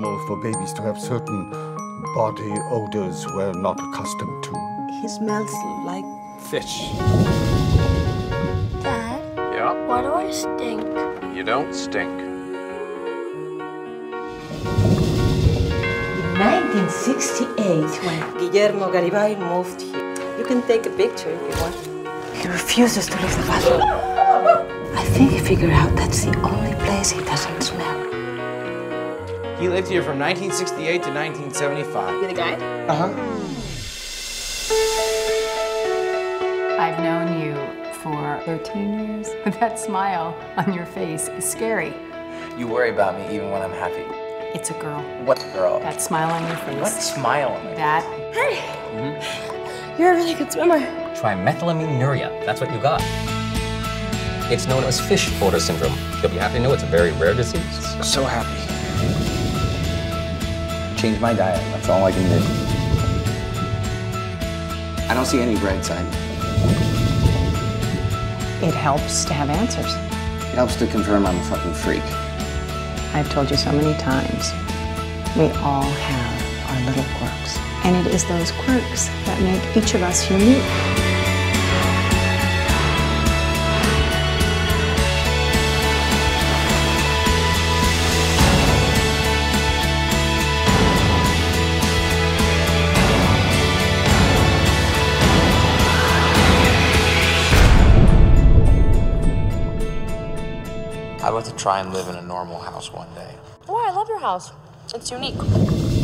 normal for babies to have certain body odors we're not accustomed to. He smells like fish. Dad? Yeah? Why do I stink? You don't stink. In 1968, when Guillermo Garibay moved here. You can take a picture if you want. He refuses to leave the bathroom. I think he figured out that's the only place he doesn't smell. He lived here from 1968 to 1975. You the guide? Uh-huh. I've known you for 13 years. That smile on your face is scary. You worry about me even when I'm happy. It's a girl. What girl? That smile on your face. What smile on my That. Hey! You're a really good swimmer. Trimethylaminuria, that's what you got. It's known as fish odor syndrome. You'll be happy to know it's a very rare disease. So happy. Change my diet, that's all I can do. I don't see any bright side. It helps to have answers. It helps to confirm I'm a fucking freak. I've told you so many times, we all have our little quirks. And it is those quirks that make each of us unique. I'd like to try and live in a normal house one day. Oh, I love your house. It's unique.